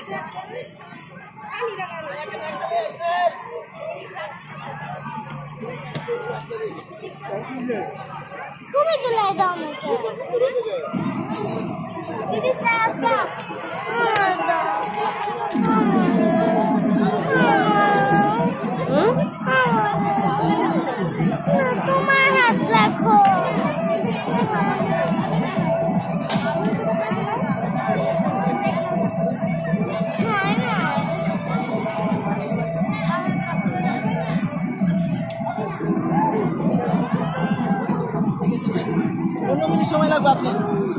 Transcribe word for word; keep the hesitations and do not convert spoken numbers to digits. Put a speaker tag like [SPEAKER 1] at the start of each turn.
[SPEAKER 1] ছবি তুলে দাও আমাকে দিদি সাসা তোমার হাত রাখো
[SPEAKER 2] পনেরো মিনিট সময় লাগবে আপনি